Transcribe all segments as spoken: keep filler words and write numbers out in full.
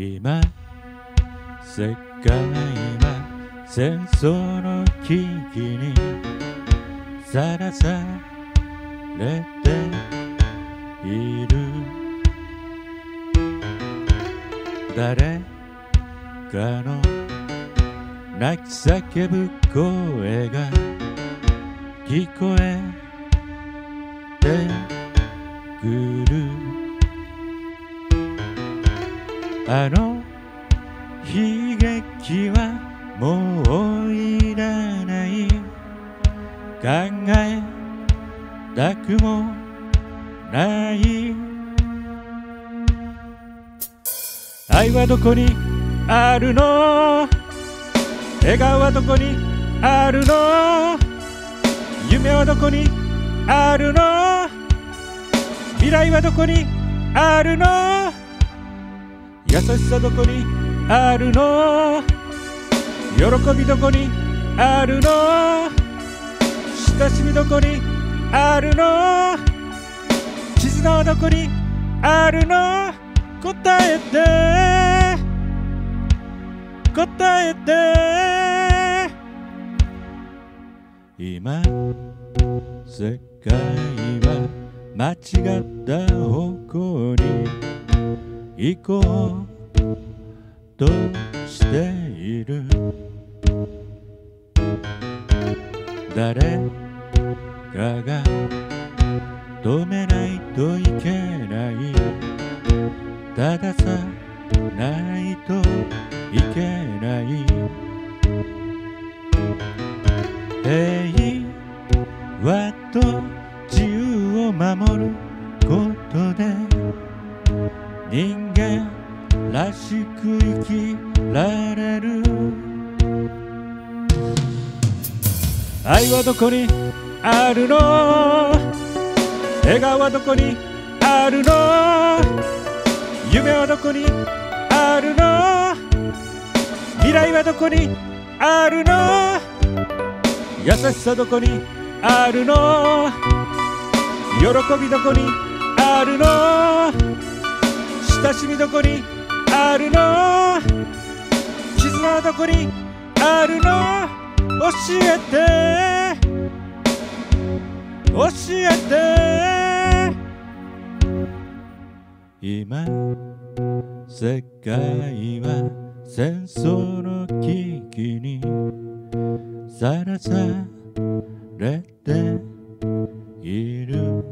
今世界は戦争の危機にさらされている。誰かの泣き叫ぶ声が聞こえてくる。あの悲劇はもういらない。考えたくもない。愛はどこにあるの？笑顔はどこにあるの？夢はどこにあるの？未来はどこにあるの？優しさどこにあるの？喜びどこにあるの？親しみどこにあるの？絆はどこにあるの？答えて答えて。今世界は間違った方向に行こうとしている。誰かが止めないといけない。正さないといけない。平和と自由を守ることで人間らしく生きられる。愛はどこにあるの？笑顔はどこにあるの？夢はどこにあるの？未来はどこにあるの？優しさどこにあるの？喜びどこにあるの？親しみどこにあるの？絆はどこにあるの？教えて教えて。今世界は戦争の危機にさらされている。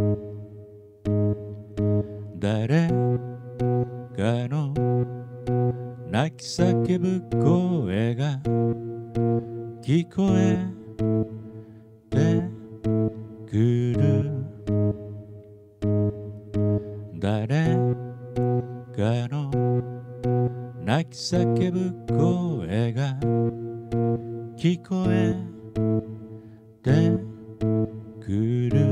誰かの泣き叫ぶ声が聞こえてくる。誰かの泣き叫ぶ声が聞こえてくる。